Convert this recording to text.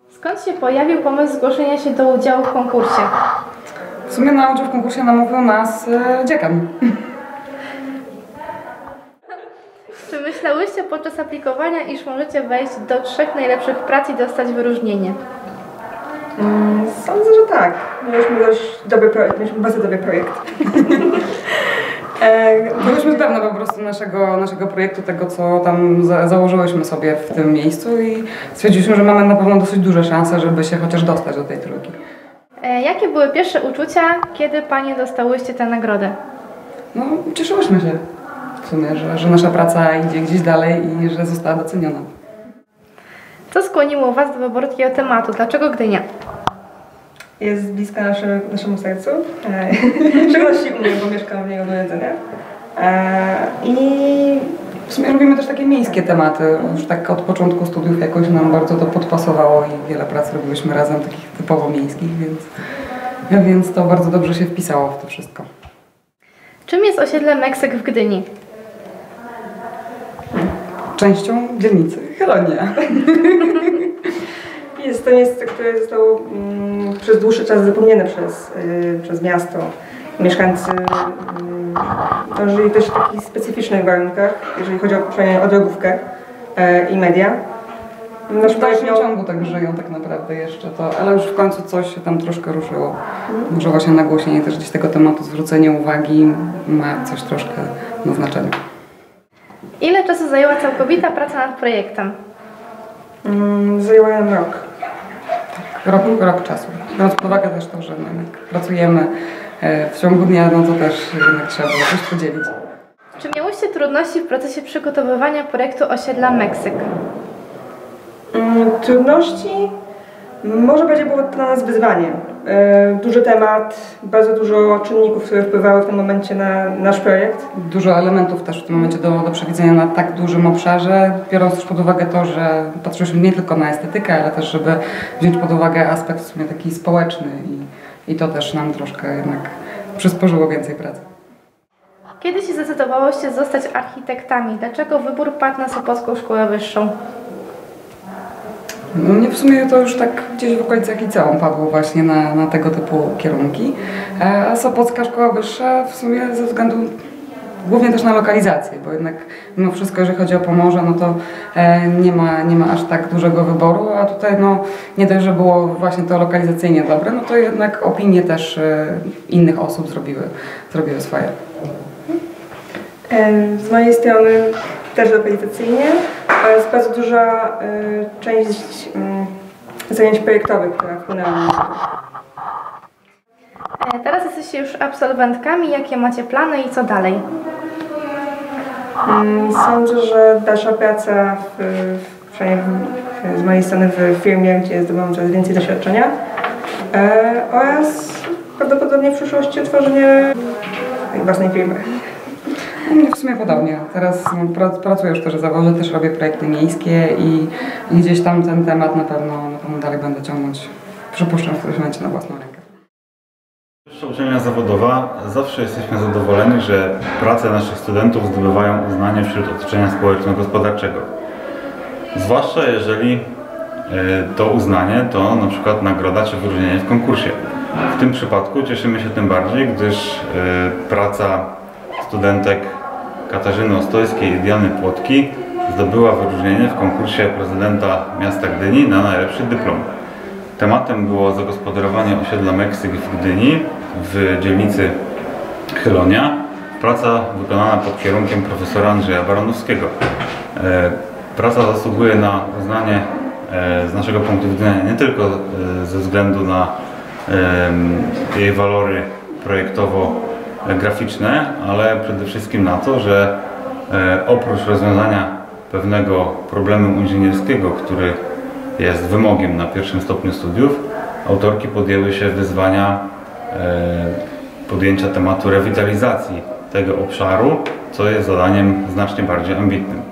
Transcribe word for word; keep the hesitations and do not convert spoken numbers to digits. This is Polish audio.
Skąd się pojawił pomysł zgłoszenia się do udziału w konkursie? W sumie na udział w konkursie namówił nas e, dziekan. Czy myślałyście podczas aplikowania, iż możecie wejść do trzech najlepszych prac i dostać wyróżnienie? Mm, sądzę, że tak. Mieliśmy dość dobry projekt, mieliśmy bardzo dobry projekt. e, Byliśmy pewne po prostu naszego, naszego projektu, tego co tam za, założyłyśmy sobie w tym miejscu i stwierdziliśmy, że mamy na pewno dosyć duże szanse, żeby się chociaż dostać do tej trójki. E, jakie były pierwsze uczucia, kiedy Panie dostałyście tę nagrodę? No, cieszyłyśmy się w sumie, że, że nasza praca idzie gdzieś dalej i że została doceniona. Co skłoniło Was do wyboru takiego tematu? Dlaczego Gdynia? Jest bliska nasze, naszemu sercu. E, w szczególności u mnie, bo mieszkam w niej od urodzenia. E, I W sumie lubimy też takie miejskie tematy. Już tak od początku studiów jakoś nam bardzo to podpasowało i wiele prac robiłyśmy razem, takich typowo miejskich, więc, więc to bardzo dobrze się wpisało w to wszystko. Czym jest osiedle Meksyk w Gdyni? Częścią dzielnicy Chelonia. jest to miejsce, które zostało mm, przez dłuższy czas zapomniane przez, y, przez miasto. Mieszkańcy y, żyli też w takich specyficznych warunkach, jeżeli chodzi o, o drogówkę y, i media. Nasz w dalszym ciągu tak żyją tak naprawdę jeszcze, to, ale już w końcu coś się tam troszkę ruszyło. Mhm. Może właśnie nagłośnienie też gdzieś tego tematu, zwrócenie uwagi ma coś troszkę na znaczeniu. Ile czasu zajęła całkowita praca nad projektem? Mm, zajęła nam rok. Tak, rok, rok czasu. Biorąc pod uwagę też to, że no, jak pracujemy w ciągu dnia, no to też jednak trzeba było coś podzielić. Czy miałyście trudności w procesie przygotowywania projektu osiedla Meksyk? Mm, trudności? Może będzie było to dla nas wyzwanie. E, duży temat, bardzo dużo czynników, które wpływały w tym momencie na nasz projekt. Dużo elementów też w tym momencie do, do przewidzenia na tak dużym obszarze, biorąc też pod uwagę to, że patrzyliśmy nie tylko na estetykę, ale też żeby wziąć pod uwagę aspekt w sumie taki społeczny i, i to też nam troszkę jednak przysporzyło więcej pracy. Kiedy się zdecydowałyście zostać architektami? Dlaczego wybór padł na Sopocką Szkołę Wyższą? No mnie w sumie to już tak gdzieś w okolicach liceum padło właśnie na, na tego typu kierunki. A Sopocka Szkoła Wyższa w sumie ze względu głównie też na lokalizację, bo jednak mimo wszystko, jeżeli chodzi o Pomorze, no to e, nie ma, nie ma aż tak dużego wyboru, a tutaj no nie dość, że było właśnie to lokalizacyjnie dobre, no to jednak opinie też e, innych osób zrobiły, zrobiły swoje. E, z mojej strony też lokalizacyjnie, ale jest bardzo duża y, część y, zajęć projektowych, która wpłynęła na to. E, teraz jesteście już absolwentkami. Jakie macie plany i co dalej? Y, sądzę, że dalsza praca w, w, przynajmniej w, z mojej strony w firmie, gdzie zdobywam coraz więcej doświadczenia y, oraz prawdopodobnie w przyszłości otworzenie własnej firmy. Mnie w sumie podobnie. Teraz pracuję już też w zawodzie, też robię projekty miejskie i, i gdzieś tam ten temat na pewno, na pewno dalej będę ciągnąć. Przypuszczam w którymś momencie na własną rękę. Wyższa uczelnia zawodowa, zawsze jesteśmy zadowoleni, że prace naszych studentów zdobywają uznanie wśród otoczenia społeczno-gospodarczego. Zwłaszcza jeżeli to uznanie to na przykład nagroda czy wyróżnienie w konkursie. W tym przypadku cieszymy się tym bardziej, gdyż praca studentek Katarzyny Ostojskiej i Diany Płotki zdobyła wyróżnienie w konkursie prezydenta miasta Gdyni na najlepszy dyplom. Tematem było zagospodarowanie osiedla Meksyk w Gdyni w dzielnicy Chelonia. Praca wykonana pod kierunkiem profesora Andrzeja Baranowskiego. Praca zasługuje na uznanie z naszego punktu widzenia nie tylko ze względu na jej walory projektowo-graficzne, ale przede wszystkim na to, że oprócz rozwiązania pewnego problemu inżynierskiego, który jest wymogiem na pierwszym stopniu studiów, autorki podjęły się wyzwania podjęcia tematu rewitalizacji tego obszaru, co jest zadaniem znacznie bardziej ambitnym.